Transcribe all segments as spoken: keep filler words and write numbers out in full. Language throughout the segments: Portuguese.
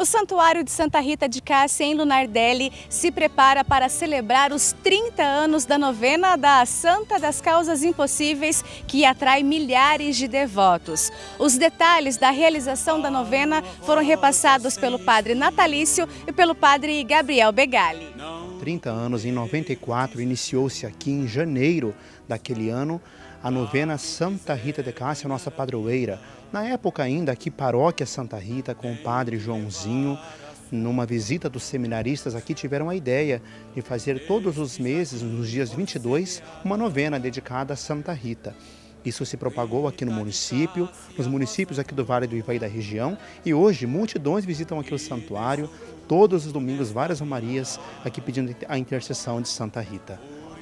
O Santuário de Santa Rita de Cássia, em Lunardelli, se prepara para celebrar os trinta anos da novena da Santa das Causas Impossíveis, que atrai milhares de devotos. Os detalhes da realização da novena foram repassados pelo padre Natalício e pelo padre Gabriel Begali. trinta anos, em noventa e quatro, iniciou-se aqui em janeiro daquele ano a novena Santa Rita de Cássia, nossa padroeira. Na época ainda, aqui paróquia Santa Rita, com o padre Joãozinho, numa visita dos seminaristas aqui, tiveram a ideia de fazer todos os meses, nos dias vinte e dois, uma novena dedicada a Santa Rita. Isso se propagou aqui no município, nos municípios aqui do Vale do Ivaí da região, e hoje multidões visitam aqui o santuário, todos os domingos várias romarias aqui pedindo a intercessão de Santa Rita.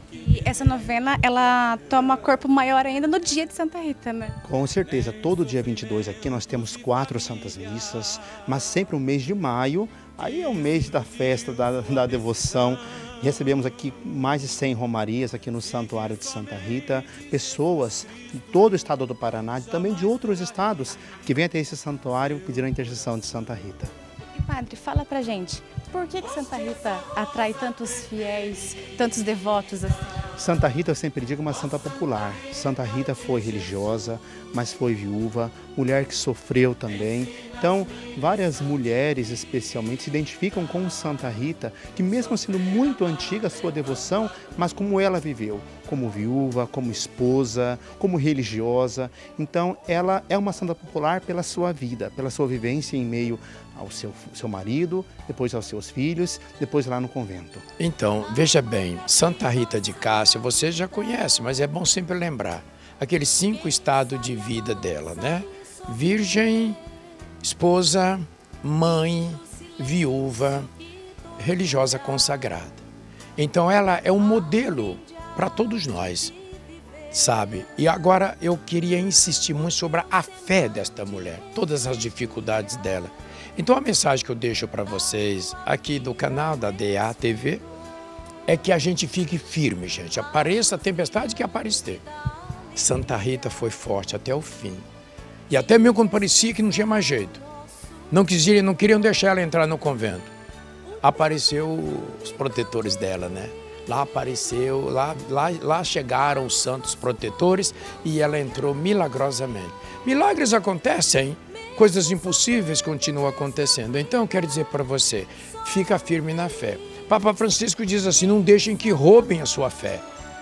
E essa novena, ela toma corpo maior ainda no dia de Santa Rita, né? Com certeza, todo dia vinte e dois aqui nós temos quatro santas missas, mas sempre o mês de maio, aí é o mês da festa, da, da devoção. Recebemos aqui mais de cem romarias aqui no Santuário de Santa Rita, pessoas de todo o estado do Paraná e também de outros estados que vêm até esse santuário pedir a intercessão de Santa Rita. E padre, fala pra gente, por que que Santa Rita atrai tantos fiéis, tantos devotos assim? Santa Rita, eu sempre digo, uma santa popular. Santa Rita foi religiosa, mas foi viúva, mulher que sofreu também. Então, várias mulheres especialmente se identificam com Santa Rita, que mesmo sendo muito antiga a sua devoção, mas como ela viveu, como viúva, como esposa, como religiosa. Então, ela é uma santa popular pela sua vida, pela sua vivência em meio ao seu, seu marido, depois aos seus filhos, depois lá no convento. Então, veja bem, Santa Rita de Cássia, você já conhece, mas é bom sempre lembrar. Aqueles cinco estados de vida dela, né? Virgem, esposa, mãe, viúva, religiosa consagrada. Então ela é um modelo para todos nós, sabe? E agora eu queria insistir muito sobre a fé desta mulher, todas as dificuldades dela. Então a mensagem que eu deixo para vocês aqui do canal da D A T V é que a gente fique firme, gente. Apareça a tempestade que aparecer. Santa Rita foi forte até o fim. E até mesmo quando parecia que não tinha mais jeito. Não, quisiam, não queriam deixar ela entrar no convento. Apareceu os protetores dela, né? Lá apareceu, lá, lá, lá chegaram os santos protetores e ela entrou milagrosamente. Milagres acontecem, coisas impossíveis continuam acontecendo. Então eu quero dizer para você, fica firme na fé. Papa Francisco diz assim, não deixem que roubem a sua fé.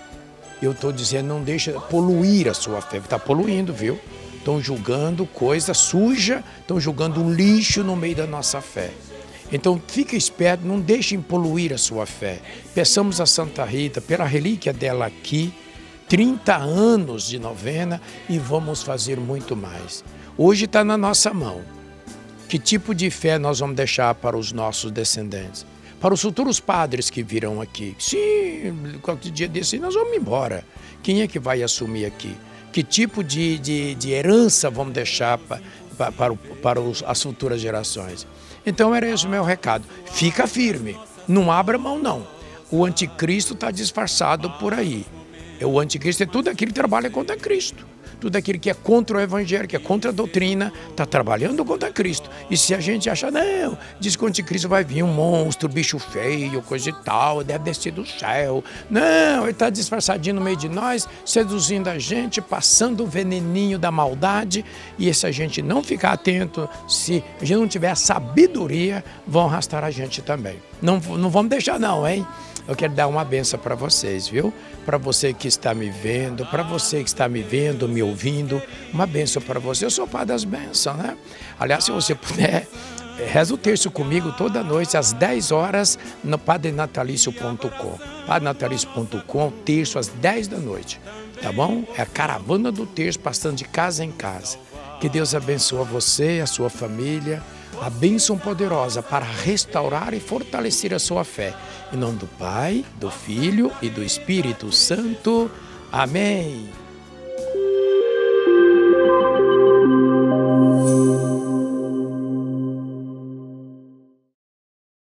Eu estou dizendo, não deixa poluir a sua fé. Está poluindo, viu? Estão julgando coisa suja, estão julgando um lixo no meio da nossa fé. Então, fique esperto, não deixem poluir a sua fé. Peçamos a Santa Rita, pela relíquia dela aqui, trinta anos de novena e vamos fazer muito mais. Hoje está na nossa mão. Que tipo de fé nós vamos deixar para os nossos descendentes? Para os futuros padres que virão aqui. Sim, qualquer dia desse nós vamos embora. Quem é que vai assumir aqui? Que tipo de, de, de herança vamos deixar para, para, para os, as futuras gerações? Então era esse o meu recado. Fica firme, não abra mão não. O anticristo está disfarçado por aí. O anticristo é tudo aquilo que trabalha contra Cristo. Tudo aquilo que é contra o evangelho, que é contra a doutrina, está trabalhando contra Cristo. E se a gente achar, não, diz que o anticristo vai vir um monstro, bicho feio, coisa e tal, deve descer do céu. Não, ele está disfarçadinho no meio de nós, seduzindo a gente, passando o veneninho da maldade. E se a gente não ficar atento, se a gente não tiver a sabedoria, vão arrastar a gente também. Não, não vamos deixar não, hein? Eu quero dar uma benção para vocês, viu? Para você que está me vendo, para você que está me vendo, me ouvindo, uma benção para você. Eu sou o Padre das Bênçãos, né? Aliás, se você puder, reza o terço comigo toda noite, às dez horas, no padre natalício ponto com. padre natalício ponto com, terço às dez da noite, tá bom? É a caravana do terço, passando de casa em casa. Que Deus abençoe você, a sua família, a bênção poderosa para restaurar e fortalecer a sua fé. Em nome do Pai, do Filho e do Espírito Santo. Amém.